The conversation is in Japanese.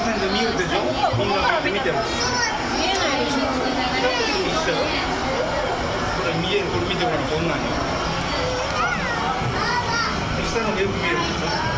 線で見えるでしょ。みんな見てる。 見えないでしょ。 これ見える、これ見てごらん、こんなんよ。下のよく見えるでしょ。